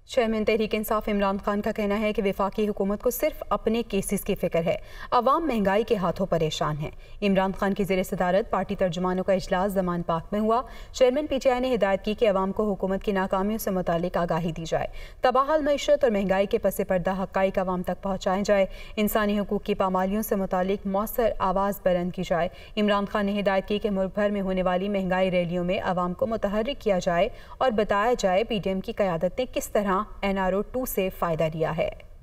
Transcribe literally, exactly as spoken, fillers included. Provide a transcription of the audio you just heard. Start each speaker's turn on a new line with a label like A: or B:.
A: Chairman Tehreek Insaf Imran Khan का कहना है कि वफाकी हुकूमत को सिर्फ अपने केसेस की फिक्र है। अवाम महंगाई के हाथों परेशान है। इमरान खान की ज़ेर सदारत पार्टी तर्जुमानों का इजलास जमान पाक में हुआ। चेयरमैन पी टी आई ने हिदायत की कि अवाम को हुकूमत की नाकामियों से मुतालिक आगाही दी जाए। तबाहल मईशत और महंगाई के पस पर्दा हक़ाइक़ अवाम तक पहुँचाए जाए। इंसानी हकूक़ की पामालियों से मुतालिक मौसर आवाज़ बुलंद की जाए। इमरान खान ने हिदायत की कि मुल्क भर में होने वाली महंगाई रैलियों में अवाम को मुतहर्रिक किया जाए और बताया जाए पी डी एम की क़यादत ने किस तरह एन आर ओ टू से फ़ायदा लिया है।